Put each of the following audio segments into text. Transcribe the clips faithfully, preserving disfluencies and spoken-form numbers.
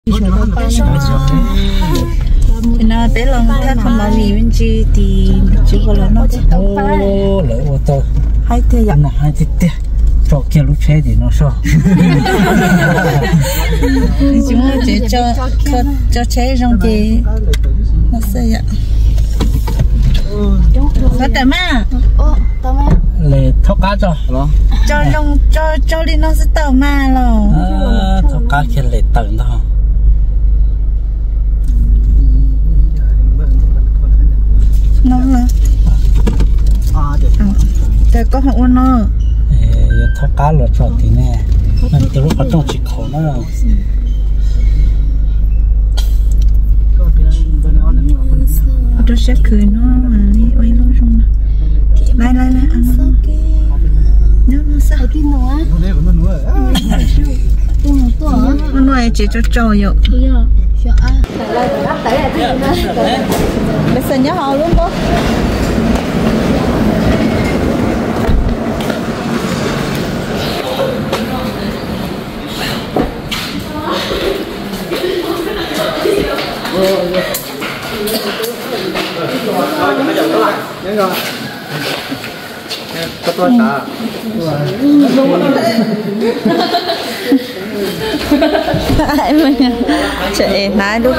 nó tới lầnถ้าคนมาลีมันจีตีจีก็แล้วเนาะโอ้เลยว่าโตให้เทียนะให้เทียจอกเกี่ยวลูกเชดิเนาะชอบchúng tôi chỉ cho cho chế trong thì nó sẽ vậy có tầm à lệ thóc cá cho cho trong cho cho đi nó sẽ tàu ma rồi thóc cá kia lệ tận đó nó là để có hậu nó thóc cá là cho tí nè mình từ lúc bắt đầu chỉ khổ nó rồi tôi sẽ cười nó mà đi ôi nó xong lại lại lại ăn nó nó sao cái nó nó nuôi chỉ cho trâu vậy bây giờ nhớ họ luôn bố có tôi cả chạy nãy lúc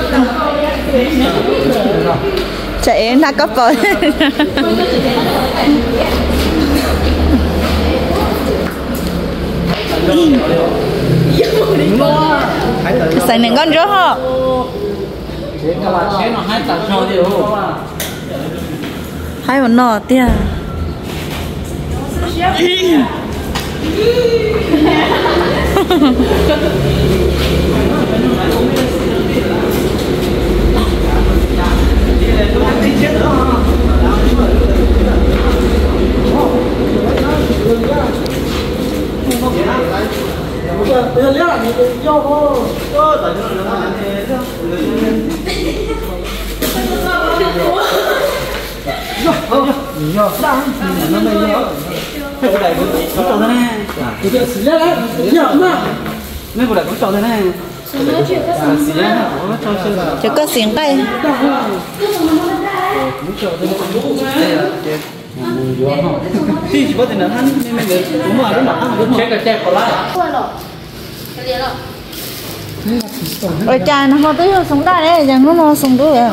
chạy nãy có bơi xài này con rứa hả hai con nọ tia mấy bộ này cũng cho thế này chỉ có xiên cây thì chỉ có thể là hắn nên mình được đúng rồi đúng rồi đúng rồi cái cái còn lại ôi cha nó không tới sống đại đấy chẳng nó nó sống được vậy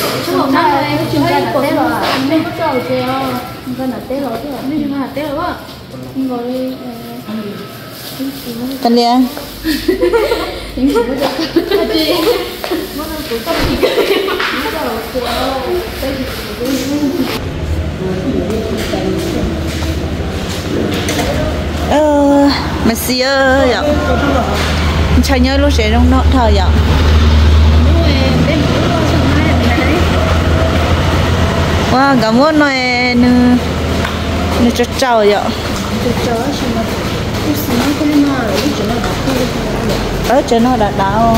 cần đi ăn ờ Messi ơi ạ chơi nhớ lúc sẽ trong nó thời ạ wow cảm ơn này nữ nữ cho cháu ạ ở trên nó đã đau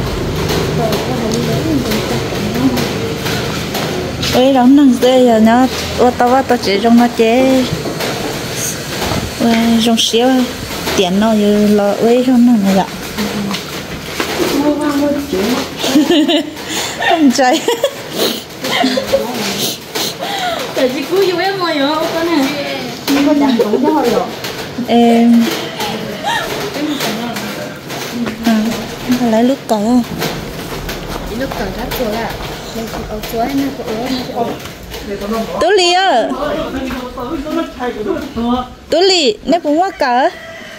ơi đóng năng dê giờ nó ô tao vào tao chỉ trong nó chế trong xíu tiền nó như lo ấy trong nó này ạ không chạy tại chị cứ yêu em rồi đó con này có chẳng cũng cho rồi em à lấy nước cờ nước cờ rất rồi ạ ở cuối nó có tú lì ơ tú lì nếu cũng quá cờ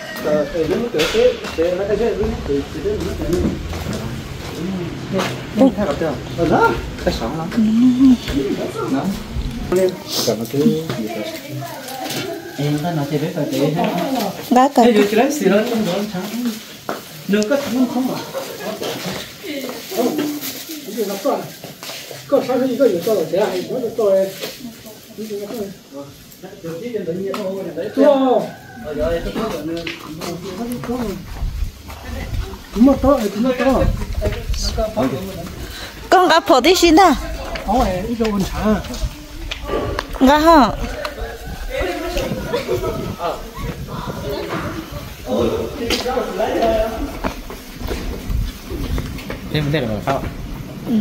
cái sọn lắm nó còn nó cứ em ta nói chơi biết phải chơi hết gá cờ bây giờ chỉ lấy xì lên trong đó sáng nương có thằng không à có sao cái gì có gì có được hay có được tôi con gặp phổ tí xin à gá hả thế vấn đề là sao? Ừ.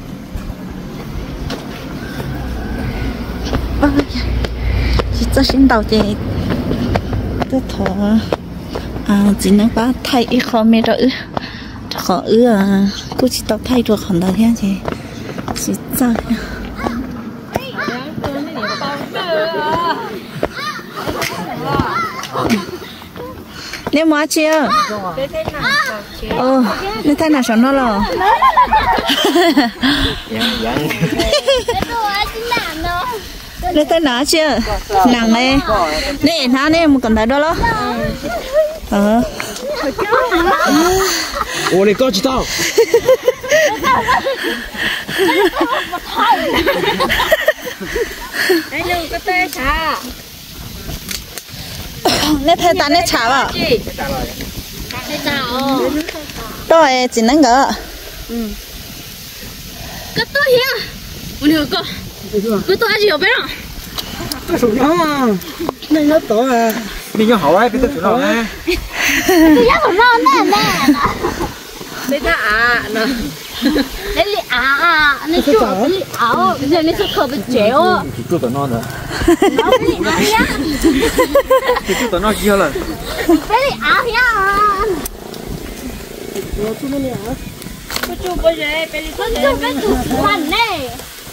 Ôi, chỉ cho xin đầu chị tôi thọ à chỉ nó có thay ít khó mê rồi khó ư à cô chỉ tao thay được khoảng đầu thế chị chỉ cho nếu mà chưa ờ nếu thay nào sống nó rồi nếu thay nào chưa nặng này nè nó nè một cần thấy đó đó ờ 오, 내 꺼지다. anh có tê chả nè thay ta nè chả vào tê chả rồi chỉ năng gỡ cái tôi hiểu muốn hiểu cơ cái tôi gì ở bên nào tôi sụp nó mà nên nó tổ à đi vô hậu ấy, tôi sụp nó nè tôi nhớ sụp nó nè nè đây ta à nè đây là à này chú đây là áo giờ này chú khờ bị chéo thì chú tụi nó nữa nó đây là áo nhá thì chú tụi nó kia rồi đây là áo nhá chú bây giờ bây giờ chú bây giờ hoàn nè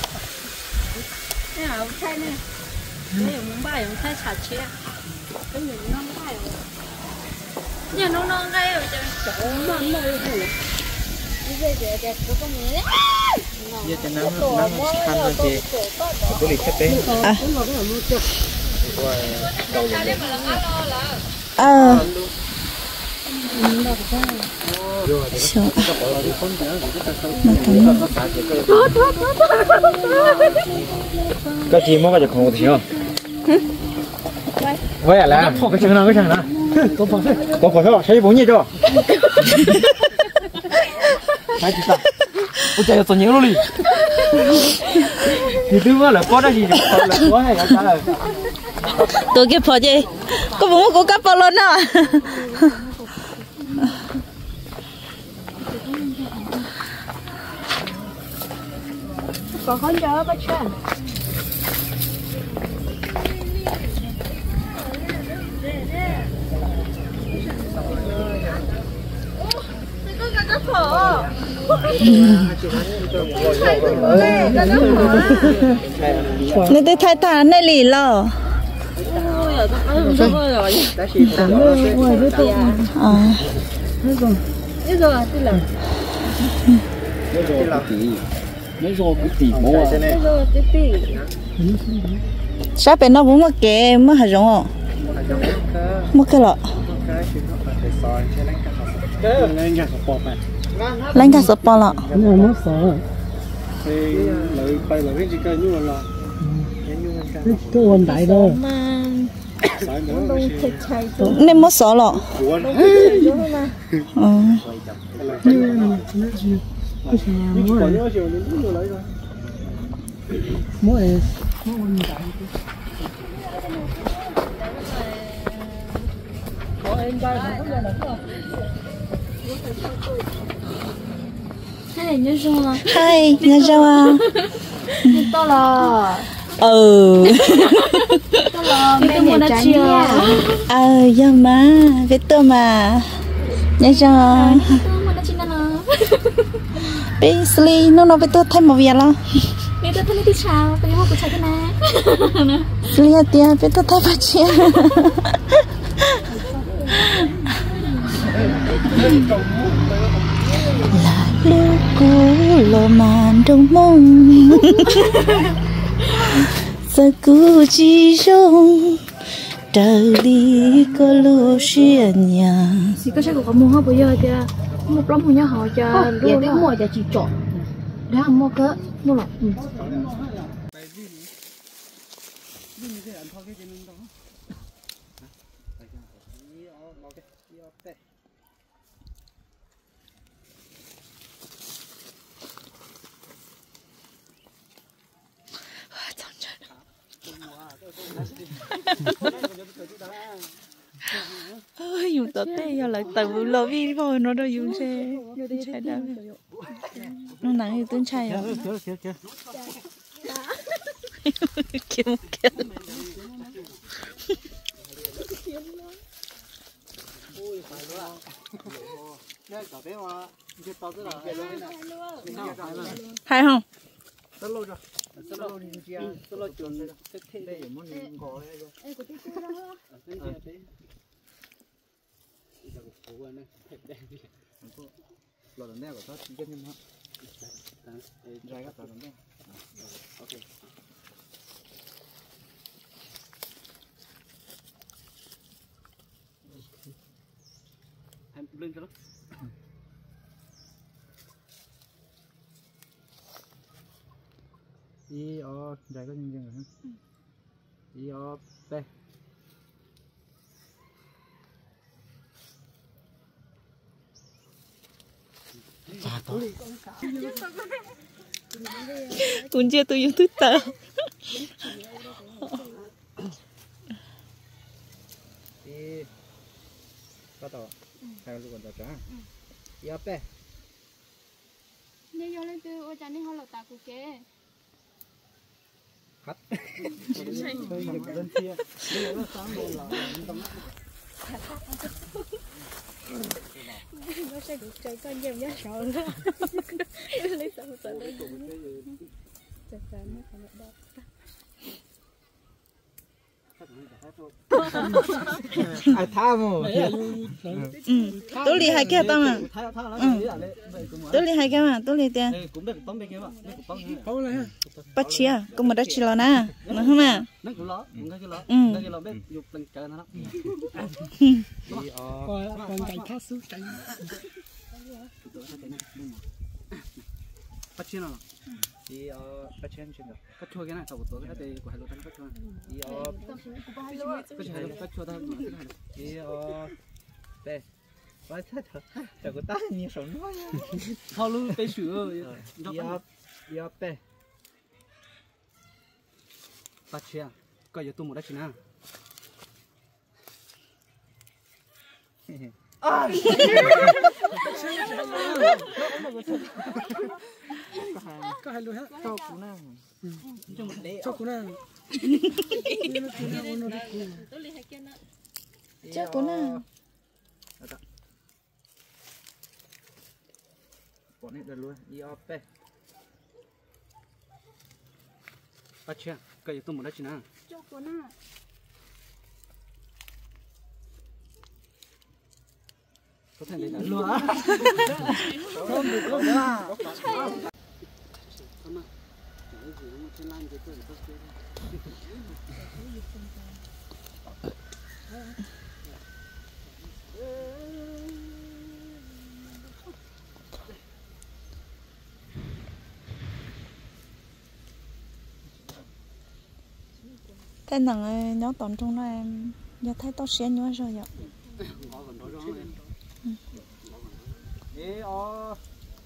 nè áo thay nè đây là muốn bài muốn thay chả chia cái gì nó bài nhà nó nó ngay ở trên chỗ nó nó bây giờ đẹp có con nhé giờ cho nó nó khăn lên thì có lịch khách đấy à ờ sợ cái gì mà bây giờ không có thiếu vậy à là cái chân nào cái chân nào có phải có phải không thấy bốn nhiêu chưa thấy chưa ôi trời tôi nhớ luôn đi thì tôi là có cái gì là có hay là sao tôi kêu phở gì có muốn có cắp bao luôn đó có con chó bắt chân nên tôi thay ta này lì lo sao bên nó cũng mất kệ mất hạt giống không mất cái lọ lấy cả sập bò lọ nên mất sọ lọ Hai nhớ sao hai nhớ sao à to là ừ to là mẹ mua đã chưa ờ giờ mà biết tôi mà nhớ sao mua đã chưa nào bé Sly nó nói với tôi thêm một việc lo bé tôi thấy đi chào bé mua của chào thế nào Sly hả tia bé tôi thêm một chia là lúc cũ lộ màn trong mông giờ cứ chỉ trong trời đi có lúc xuyên nhà thì có sẽ có mua hoa bây giờ thì mua lắm mua nhau họ cho để biết mua cho chị chọn để ăn mua cỡ mua lắm ơi dùng tớ tê giờ lại tàu lò vi vào nó đâu dùng xe xe đâu nó nặng như tương chay rồi Kìa kìa kìa. kiếm kiếm hay không Rất lâu rồi. Rất lâu đi chia. Rất lâu chuẩn. Đây ở món này gò đây rồi. Ê, của tôi chưa đâu. Lò đằng đeo của nó chân nhân hả? Dài các lò đằng đeo. Ok. Em lên cho nó. I O dài các nhân dân hả? I O P. tuần chưa tôi dùng Twitter I bắt đầu hai lúc còn đầu trắng. I O P. Nếu vô lên từ ô chán đi họ lột tạc của kế. Hắt. Tôi nhập lên kia. Đây là sáng rồi là tấm. Nó sẽ được chơi con nhiều nhá sợ nữa. Lấy sợ sợ lấy. Chắc chắn nó phải đọc. Ai tha mà. ừ tôi đi hai cái tao mà tôi đi hai cái mà tôi đi tiền Cũng được tóm bên kia mà. Không là bắt chia cũng mà đã chia lo na nó không à Nó cũng ló, cũng cái ló. Ừ. Cái ló bên dục lần trời nó. coi con cày khác xuống cày. Bắt chiên nào? Đi bắt chiên chiên được. Cắt chua cái này sau một tối cái đây của hai lô tan cắt chua. Đi cắt chua cắt chua thôi. Đi đây. Nói thật thật. Chả có ta nhiều sống nói. Thao luôn tê sữa. Đi đi pe. Bắt chiên. Coi YouTube một đất chín à. À. Có hai lúa hết. Cho cú nào. Cho cú nào. chắc cũng nào bọn này được luôn. I O P. Bắt chưa? Cây tôi một đất chín à. Cho cú nào. Có thể lấy đã luôn á. Không được không à. cái thằng nó tổn trong nó em giờ thấy tao xé nhớ rồi vậy Ê o.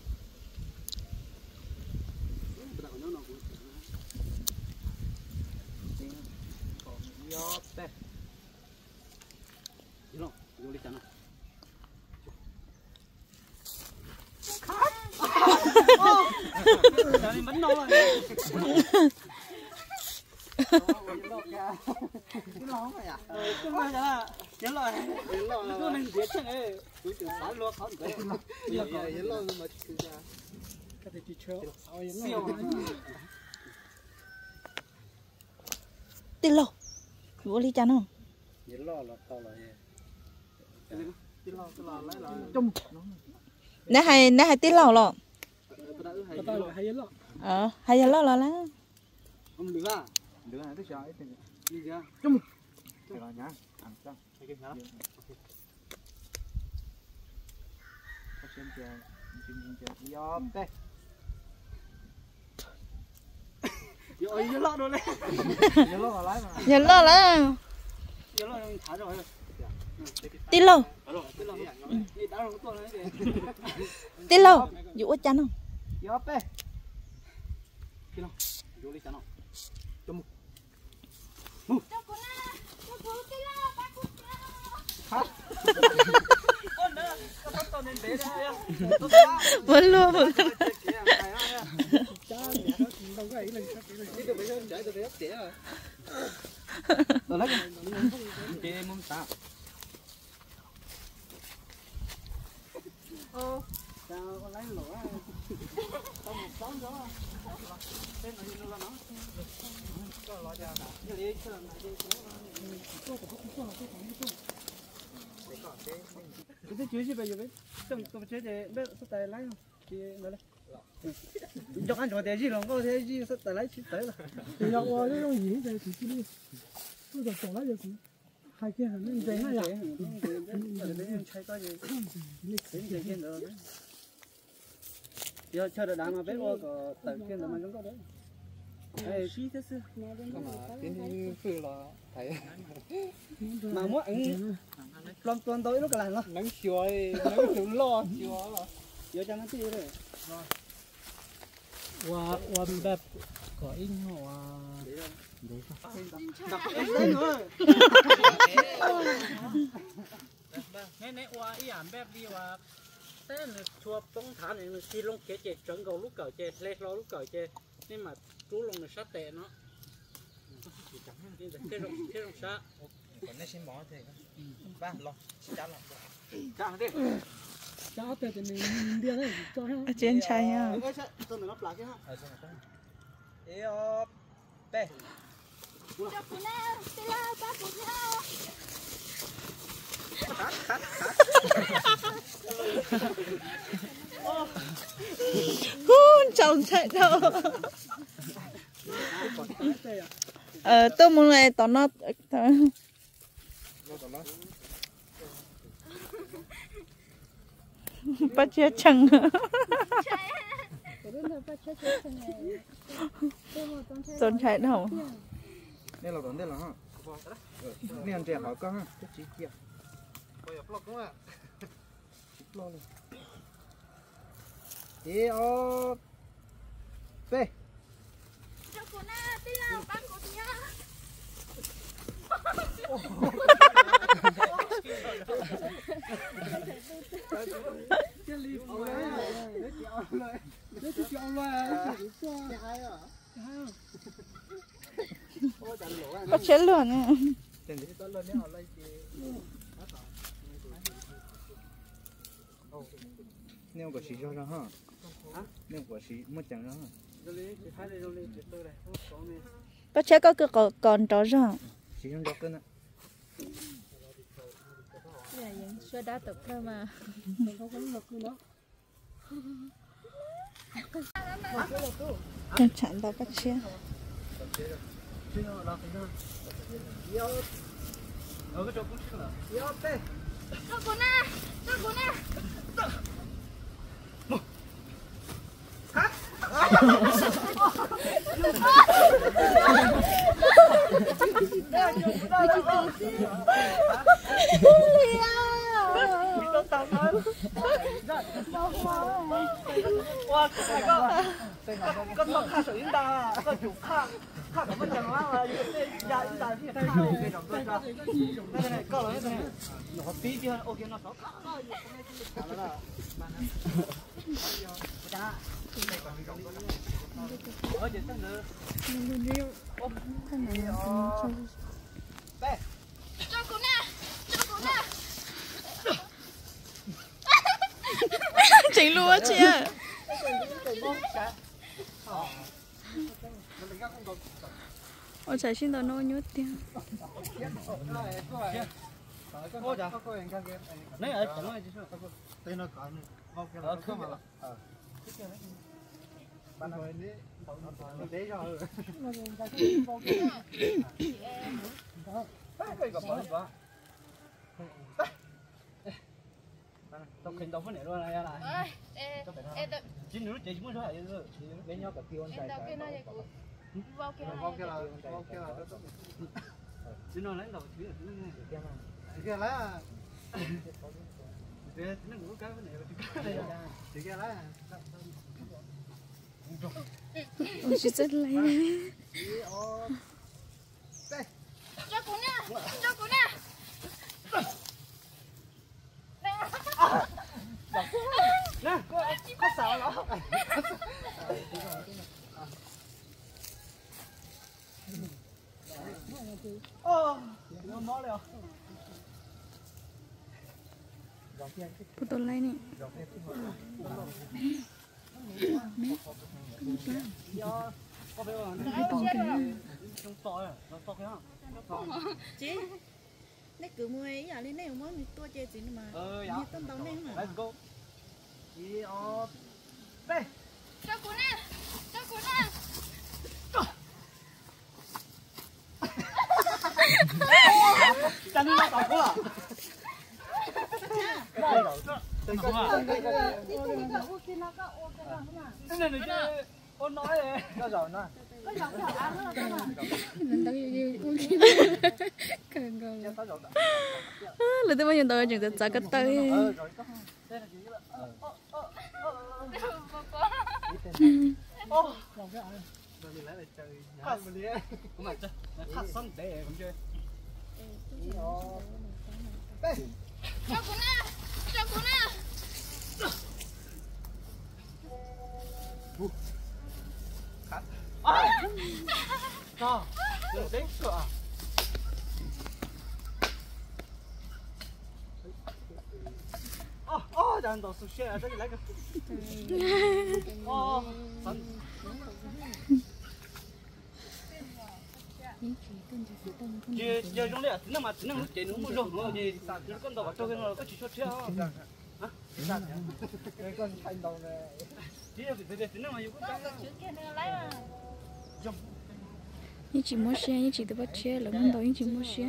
Yo pe. Đi đâu? Vô đi chắn nào. Chắn đi bắn đâu rồi. Cái ló mày à? Cái mày à? Nhớ rồi. Nhớ rồi. Nó nên giết chẳng ấy. Tôi tưởng sáng luôn không được. Nhớ rồi, nhớ rồi mà cứ ra. Cái gì chơi? Siêu. tin lo vô đi chán không Nhớ lo là tao là tin lo tin lo lấy là chung. nè hay nè hay tin lo lo Tao là hay lắm. ờ hay lo lo lá Không được à? Được à? Tức sao ấy đi ra. Chung. Cái đó nhá. Ăn xong. Cái nhá. Có xem chưa? Nhìn chưa? Yo pe. Yo nhớ lo rồi đấy. Nhớ lo vào lái mà. nhớ lo lá Nhớ lo thả rồi. tin lo Tin lo. Đi đá rồi con đấy. tin lo vô chán không Yo pe. Tin lo. Vô đi chán không? Chung. Cho cú nào. Cho cú cái nào. Bắt cú nào. Hả? Con nữa. vẫn luôn vẫn Ô, chào con lấy lỗ à. Tao một bóng gió. Tên nó như nó nó. Có lọ ra. Giờ đi chơi lại đi. Cái chuối gì bây giờ biết? Trong cái chuối thì biết sắp tay lấy không? Thì nó lấy. Chọc ăn chọc té gì lòng có thế gì sắp tay lấy chít tới rồi. Thì nó qua cái gì thì chỉ đi. Tôi giờ chọc lấy được gì? Hai kia hẳn lên dây này à? Giờ chờ đợi đám mà biết qua có tận kia mà chúng có đấy. Ê, xí thế xưa. Cái phư là thấy Mà mỗi anh làm tuần tối nó cả lành nó. nắng chuối, nắng chuối lo chuối là. Giờ cho nó tí rồi. Và vàแบบcó in hoa. Đập em lên nữa. Nè nè hoa ý ảmแบบđi hoa. Thế là chùa bông thả này mình xì lông kế chè trứng gầu lúc cởi chè lê lo lúc cởi chè nhưng mà chú lông là sát tệ nó. Thế rồng thế rồng sát. Còn nó xin bỏ thì ba lo, chán lắm. Chào đi. Cháu tệ thì mình đi đấy cho ha. ở trên chai nha Cái sẽ tôi nó plug cái ha. Ở trong này. Ê ô. Bê. chồng chạy đâu ờ tôi muốn này tao nó bắt chết chăng tốn chạy đâu Đây là đón đây là ha. Nên trẻ hỏi con ha. Cái chỉ kia. Bây giờ plug đúng không ạ? Lo lên. Ê ô. Bê. bắt chết luôn nha Nêu quả xí cho ra ha. Nêu quả xí mất chẳng ra ha. bắt chết có cái còn còn đó rồi Xí trong đó cân á. Xưa đã tục thôi mà. em chặn tao bắt chết Ở cái chỗ cũng chưa là. Yo, bê. Cho cô nè, cho cô nè. Wow, cái cái cái nó khá sự yên ta, cái chủ khá khá cái vấn đề nó là cái giá giá thì khá cái đồng tôi ra. Cái này có rồi cái này. Nó tí chứ ok nó sáu. Ở trên tầng nữa. Cho cô nè, cho cô nè. chính luôn chị ạ ôi trời xin tao nô nhút tiền Ôi dạ. Này ở chỗ này chứ sao? Tên nó có này. Ở không mà. Ờ. Ban hồi đấy. Đấy rồi. Cái gặp bớt quá. Tao khinh tao phân này luôn này lại. Em đợi, Chín nữa chị muốn số này rồi. Bên nhau cả tiêu anh em trai đợi cái này của vào kia Vâng kia là vâng kia là Chín nó lấy đầu chứ. kia lá. Để nó ngủ cái vấn đề là Thì kia lá. ôi chị rất lấy cho cô nè, cho cô nè. Phụ tôi lấy nè. Chị, nãy cứ mua ấy à, lên nãy mua mình tua chơi gì mà. Ờ, dạ. Tao tao nãy mà. Let's go. Đi ở đây. Cho cô nè, cho cô nè. Chân nó đỏ quá. Đây rồi. Đây rồi. Đây này này. Con nói đi. Nó rồi nó. Là tôi bao nhiêu tôi chừng tôi cái tay. Cho cô nè, cho cô nè. Cho. Đến cửa. Ô, ô, đang đổ sụt xe, đây lấy cái. Ô, sẵn. Giờ giờ trong đây, nó mà nó lúc chạy nó mua rồi, nó gì nó con tàu cho cái nó có chỉ cho xe hả? Hả? Cái con thành đầu này. Chỉ là để để nó mà yêu cái như chị mua xe, như chị tôi bắt xe là con tàu như chị mua xe.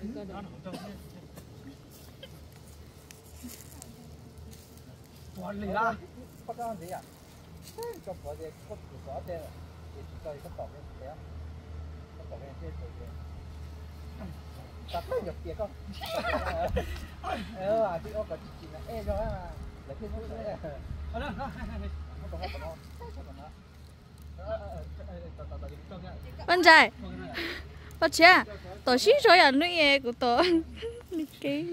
Quản lý ra. Có cái gì à? Cho có gì có có thế thì chúng tôi có tỏ cái thế. Có tỏ cái thế rồi. Tập nhập kia con. Ờ à chị có chị là e rồi mà. Là cái nó sẽ. Ở đó, nó. Nó có có có. Con trai, bắt xe, tổ xí rồi à, nuôi nghe của tổ, nuôi cái.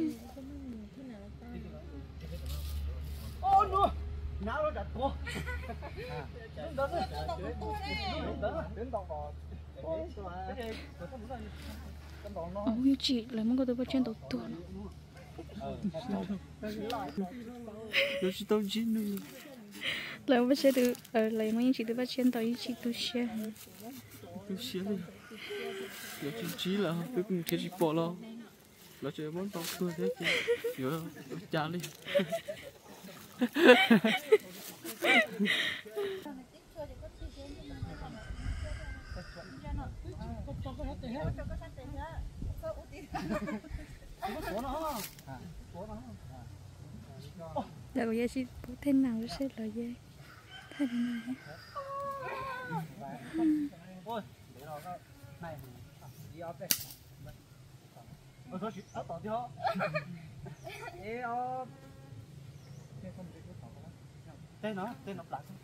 Ô nữa, nào nó đặt cô. Đến đầu bò. Ôi như chị là muốn có tôi bắt trên tổ tổ. Tôi chỉ tôi chỉ nuôi. Là bắt xe từ, ờ lấy mấy chị tôi bắt trên tàu như chị tôi xe. Tôi xe đi. Giờ chỉ chỉ là cái cái cái gì bỏ lo. Là chơi món tàu thôi thế chứ. Giờ trả đi. Là có gì bố thế nào sẽ là gì? Thế này. Ôi, để nó này đi ở đây. Ôi thôi, ở tàu đi ho. Ê ô. Tên nó, tên nó lại.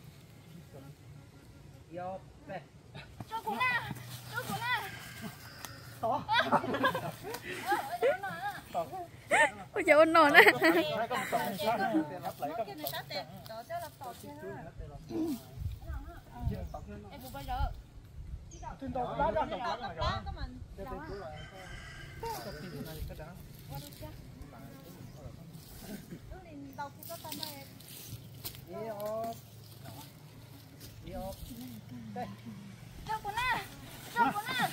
Đi ở đây. Cho cô nè, cho cô nè. To. Ôi trời ơi ngon á. Em cũng bây giờ. Trên tàu đó đó đó đó. Cho cô nè, cho cô nè.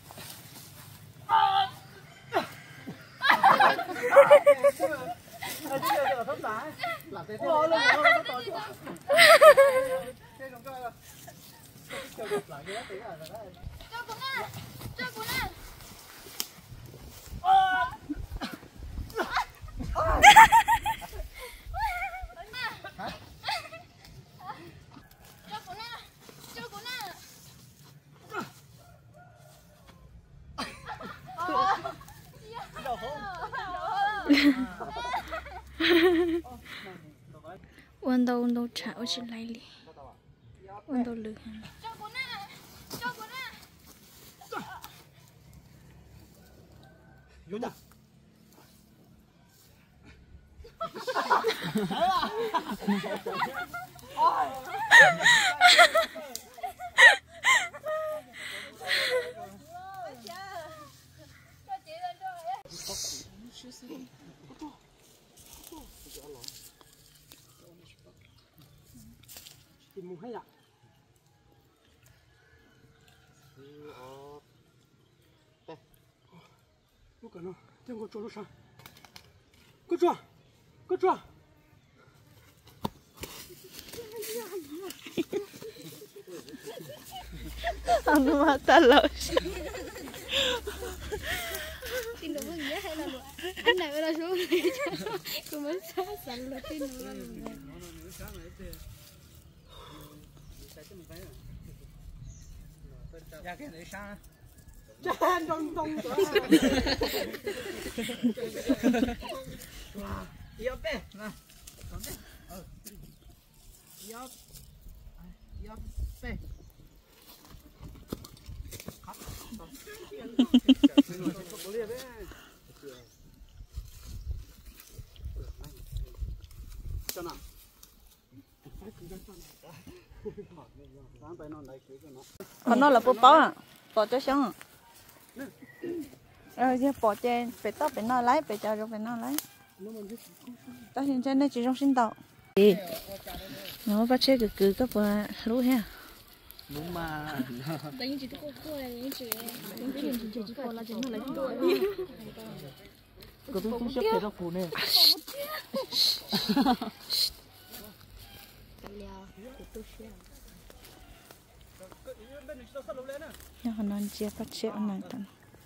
Cho cô nè, cho cô nè. Cho cô nè, cho cô nè. Uốn đầu uốn đầu chảo chỉ lấy đi. Uốn đầu lửa. Cho cô nè, cho cô nè. Vô nhà. Ô, tìm mùng hay ạ lúc cả nó tiếng của chỗ lúc sao cứ chua cứ chua Ano matalaw siya. Tinuloy niya, hello. Ang dami na siya. Kumasasalo, tinuloy. Dạ cái này sao? Chán đông đông đó. Yếu bé, nè. Còn bé. Ừ. Yếu. Yếu bé. Cho nào. Sáng tay nó lấy cái cái nó. Còn nó là bố bó à, bỏ cho xong à. Rồi giờ bỏ trên, phải tóc phải nó lấy, phải cho rồi phải nó lấy. Ta hiện trên đây chỉ trong sinh tàu. Đi. Nó bắt chế cứ cứ các bà lú ha. Đúng mà. Đánh chỉ có cô này, đánh chỉ đánh chỉ chỉ chỉ có là chỉ nó lấy đồ. Có tôi không xếp nó phù nè. Nhưng mà nó chia bắt chế ở này tận.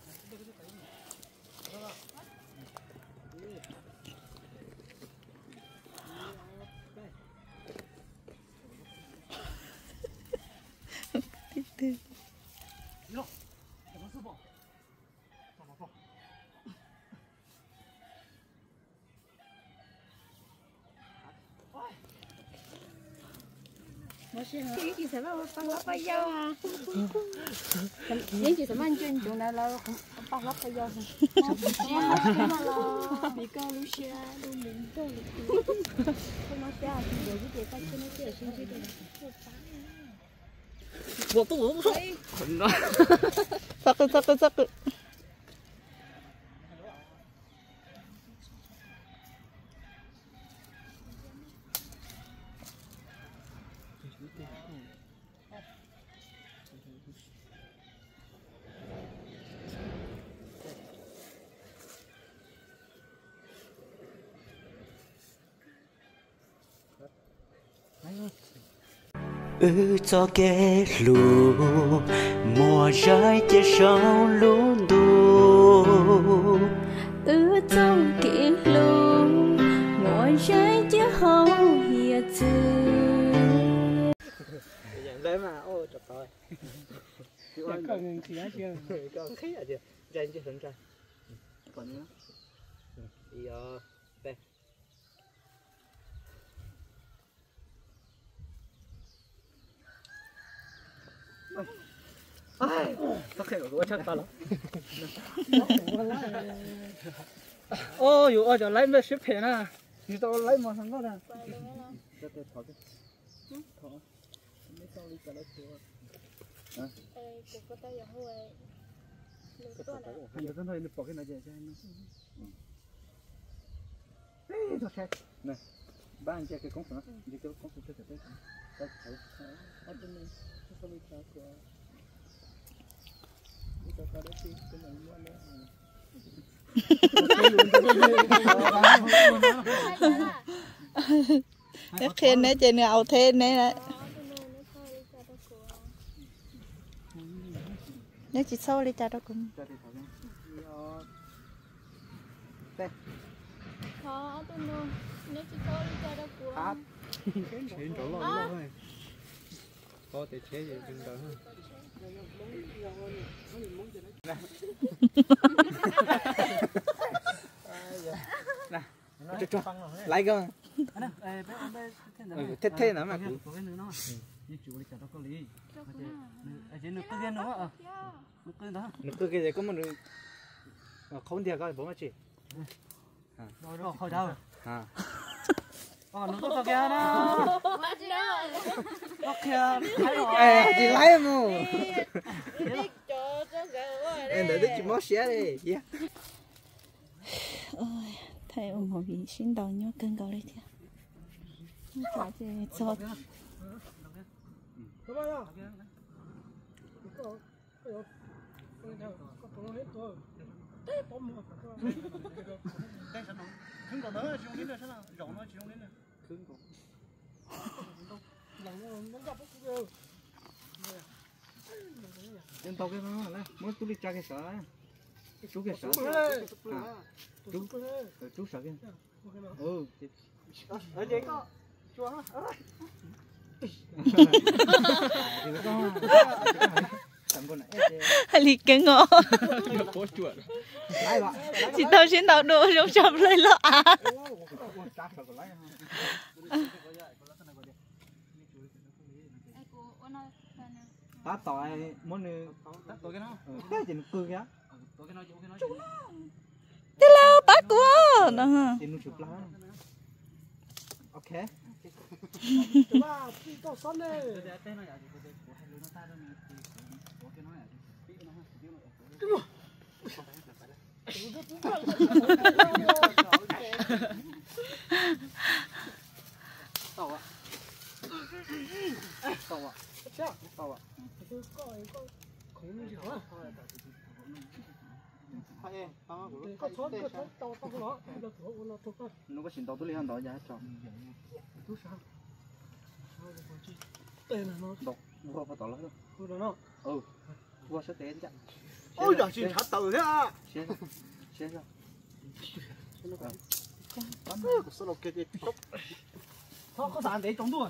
Cái gì sẽ mà bằng lắp bây giờ à? Những gì sẽ mà anh chuyên chúng ta là bằng lắp bây giờ. Bị cơ lúc xe lúc mình cơ lúc không nó xe thì giờ cái gì phải cho nó chơi sinh chơi được. Bộ tôi cũng không. Sắc sắc sắc. ư cho kẻ lù mùa trái che sâu lũ đu ư trong kỹ lù mùa trái che hậu hiệt chữ Đấy mà, ôi trời ơi. Có người thì á chưa? Có khí à chưa? Trên chứ hứng ra. Còn nữa. Thì ờ đây. Ai, tắc khe của tôi chắc to lắm. Ô, dù ôi giờ lấy mấy ship hết nè. Như tao lấy một thằng đó nè. Cho tôi thỏ cái. Thỏ. Mấy con đi cho nó chua. Hả? Ê, cô có tay ở hồi Anh tao nói nó bỏ cái này về cho anh. Ê, thôi xe. Nè. Ba anh chơi cái công phẩm. Đi cái công phẩm cho tôi. Đây, thử. Ở bên này. Không đi theo của. Đi cho tao đấy chứ. Cái này mua nữa. Cái khen này trên ngạo thế này đấy. Nếu chỉ sau đi cha đó cũng. khó tôi luôn nếu chỉ có đi chơi đâu của Hát. Chế chỗ lo lo thôi. Có thể chế gì đừng đỡ hơn. Nè. Cho cho. Lấy cơ. Thế thế nữa mà cứ. Như chủ lịch đó có lý. Ở trên nước cơ kia nữa. Nước cơ đó. Nước cơ kia có một không thiệt coi bố mà chị. Rồi rồi khỏi đâu. À. ờ nó có kia đó có kia ê chị lấy mu em đợi chị mót xé đi ôi thầy ông họ bị xin đầu nhớ cân cầu lên thế cả chị cho không có nữa chỉ đến nữa sao rộng nó chỉ đến nữa em tao cái nó là mới tôi đi tra cái sở chú cái sở chú chú sở cái ừ ở đây có chua hả lì cái ngõ chị tao xin tao đồ giống chậm lên lo à tá tỏi món này tôi cái nó cái gì cười á tôi cái nó cái nó thế là bắt quá đó hả thì nó chụp lá ok tao ạ tao ạ tao ạ nó có xin tao tôi liền đó giá chọn đọc mua vào tao lấy ừ mua sẽ tiền chắc ôi giờ xin thắt từ thế à xe xe ra sao nó kia kia có có sàn để chống đuôi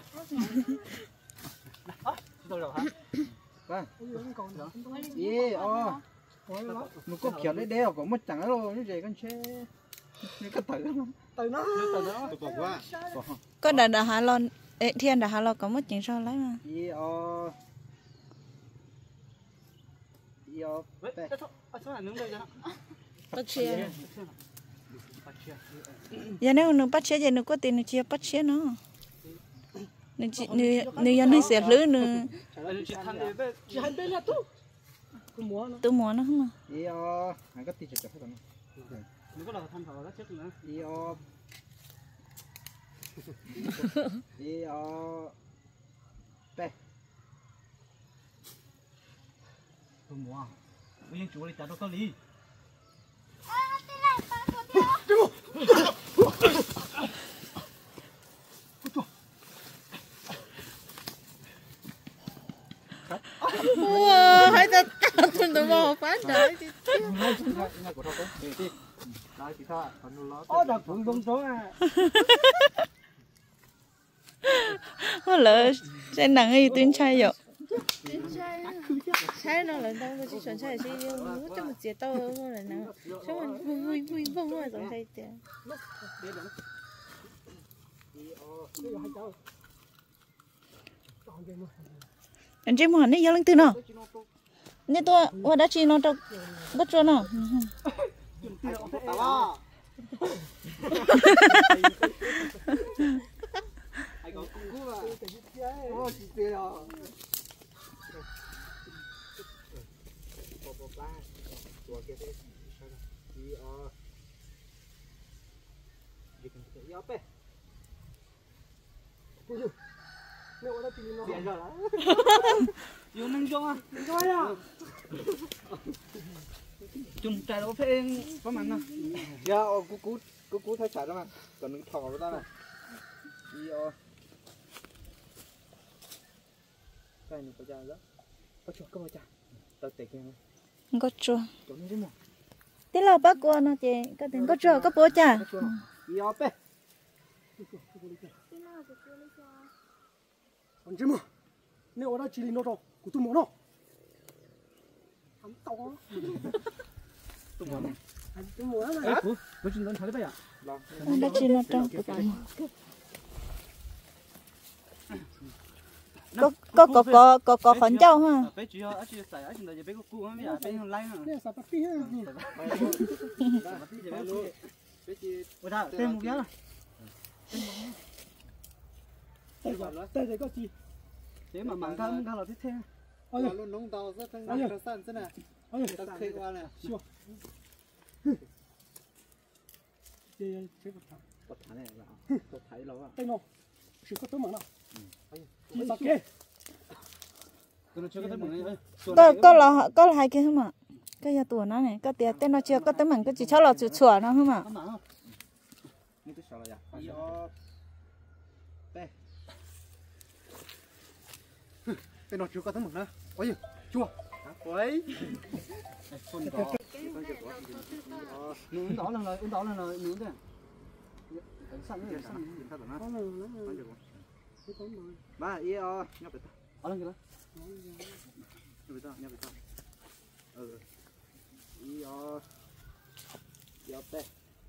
tôi rồi hả vâng yeah ờ nó có kiểu đấy đeo có mất chẳng đâu như vậy con xe nó cắt tử từ nó từ nó từ quá có đợt đợt hà lon thiên đợt hà lon có một chuyện sao lấy mà yeah ờ yeah cái số cái số này nướng đây ra bắt chia giờ nếu nó bắt chia giờ nó có tiền nó chia bắt chia nó nếu chỉ nếu nếu nó sẽ lưỡi nữa tôi muốn nó không à yeah ờ anh có tiền chụp hết rồi nó có là tham khảo rất chất nữa yeah yeah ờ bé tôi mua bây giờ chú đi trả đâu có lý wow hai ta tao tuần tôi mau phát đấy ô đợt cũng không số à có lỡ sẽ nặng hay tuyến trai vậy sai nó là đâu chỉ chuẩn sai chỉ muốn cho một chế tao hơn là nó chứ mà vui vui vui vui vui giống thế chứ anh chị muốn này giờ lên từ nào nè tôi qua đã chỉ nó đâu bắt cho nó dùng nâng chung à coi à chung trái đâu phê có mặn à dạ cú cú cú cú thay trái đó mà còn nó thò vào đó này yeah cái này có ra đó có chuột có mà chả tao tệ kia có chua chỗ này đi mà thế là bác qua nó chị có tiền có chua có bố chả yeah bé còn chứ mà nếu ở đó chỉ nó đâu của tôi muốn đâu hắn to tôi muốn này tôi muốn này của của chúng tôi thấy bây giờ đã chỉ nó trong của tôi có có có có có có phấn châu ha bé chỉ ở chỉ xài ở trên đây bé có cũ không bây giờ bé không lấy hả bé xài bát phi ha bát phi thì bé luôn bé chỉ ôi da tên một giá đây đây có gì thế mà mảng thơm thằng nào thích thế ôi là luôn nóng tàu rất thằng nào sẵn thế này ôi ta khơi qua này chưa chơi chơi bật thằng bật thằng này là bật thấy lâu à tay nó chỉ có tấm mảng nào mới bật kia tôi chưa có thấy mảng này có có là có là hai cái không ạ cái nhà tuổi nó này có tiền tên nó chưa có tấm mảng cái chỉ cho là chuột chuột nó không ạ có mảng không như tôi sợ là gì yo đây tên nó chưa có tấm mảng nữa ôi chua ôi con đỏ nướng đỏ lần rồi nướng đỏ lần rồi nướng thế xanh nữa xanh sao tao nói ba iyo nhấp được ở lên kìa nhấp được nhấp được ừ iyo iyo tê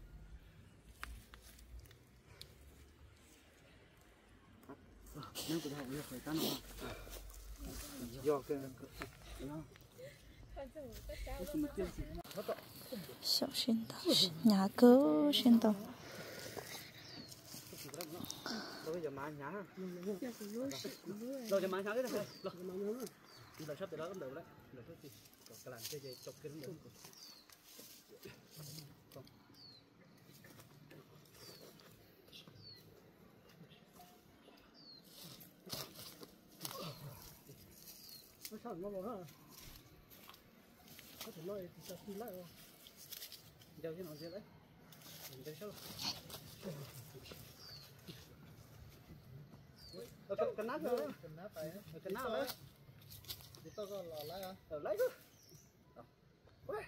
nhấp được không nhấp phải cắn không do cái 小心的nhà cứ xin tàu rồi giờ mà nhá rồi giờ mà nhá cái này rồi rồi sắp tới đó cũng được đấy rồi sắp thì cái làm cái gì chọc cái được nó sao nó bỏ ha có thể nói thì sao xin lại không giờ cái nó gì đấy mình sao cái cái nát rồi cái nát phải cái nát đấy thì tôi có lò lấy à ở lấy chứ ôi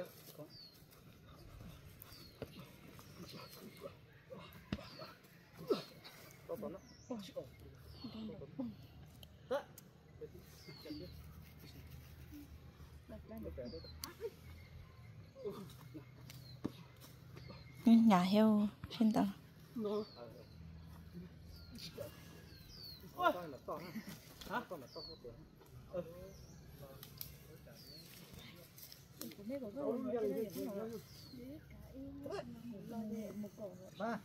có có nó nhà heo xin tàu to là to hả to là to không được ba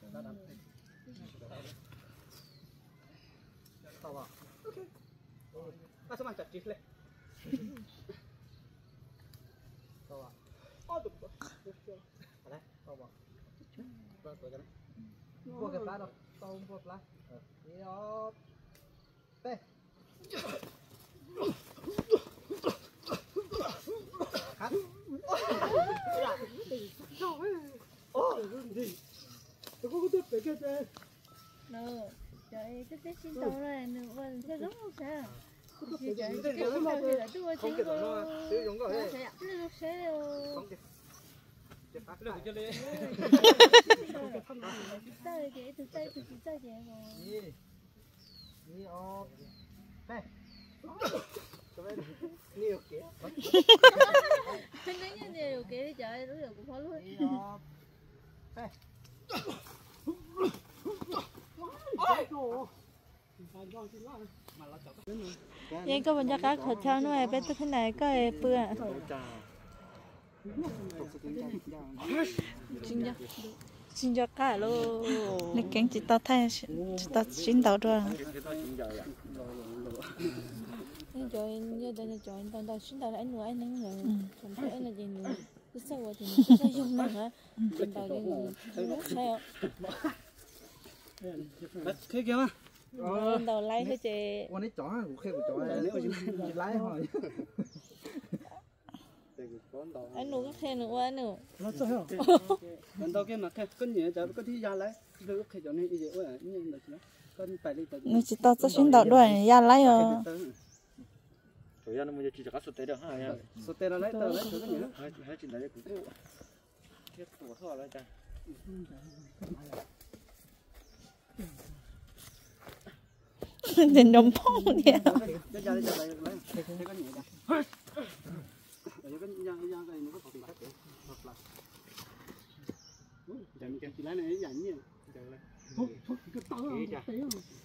to à ok ba sao mà chặt chít lên to à ô được được đấy to à to cái này mua cái lá đâu to mua lá đi đó đây cắt ô gì tôi có cái cái cái cái nó trời cái cái xin tàu này nó vẫn sẽ giống không sao cái cái cái cái tàu thì là tôi không kịp rồi sử dụng rồi sẽ nó sẽ không kịp kịp phát được chưa đi tay cái từ tay từ tay cái đi đi ô đây nhiều kìa cái đấy như nhiều kìa trời đúng rồi cũng khó luôn đi ô đây vậy có bên các thợ theo nó bên thế này có bữa xin cho cả luôn này cảnh chỉ tao thay chỉ tao xin tao rồi rồi như đây là chọn tao tao xin tao là anh nữa anh nắng rồi còn cái anh là gì nữa cái sau rồi thì mình sẽ dùng nữa hả xin tao cái gì sao thế kia mà lên đầu lấy cái chị con ấy chó của khe của chó này nếu mà lái hỏi anh nuôi cái khe nữa quá nữa nó sao hả lần đầu kia mà khe con nhẹ giờ có thi ra lấy rồi khe chó này gì vậy nhưng mà con phải đi tới nó chỉ tao cho xin tao rồi ra lấy rồi thời gian nó mới chỉ cho cá sốt tê được ha nha sốt tê nó lấy tờ lấy tờ cái nhẹ hai hai chỉ lấy cũng chết tuổi thọ rồi cha đến đồng phong nè cái ra đi ra đây lấy cái cái nhẹ ra rồi cái ra ra đây nó có phải cắt được hoặc là chẳng cái chỉ lấy này dạng như thôi thôi cái tao